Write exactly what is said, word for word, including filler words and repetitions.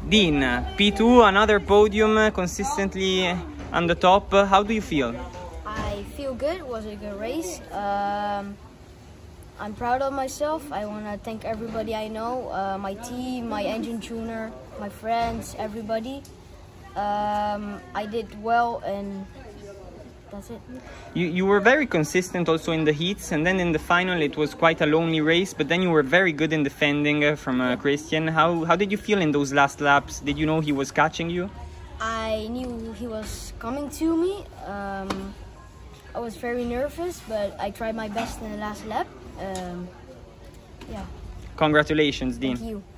Dean, P two, another podium, consistently on the top. How do you feel? I feel good. It was a good race. Um, I'm proud of myself. I want to thank everybody I know, uh, my team, my engine tuner, my friends, everybody. Um, I did well, and that's it. You, you were very consistent also in the heats, and then in the final it was quite a lonely race, but then you were very good in defending uh, from uh, Christian. How, how did you feel in those last laps? Did you know he was catching you? I knew he was coming to me. Um, I was very nervous, but I tried my best in the last lap. Um, yeah. Congratulations, Dean. Thank you.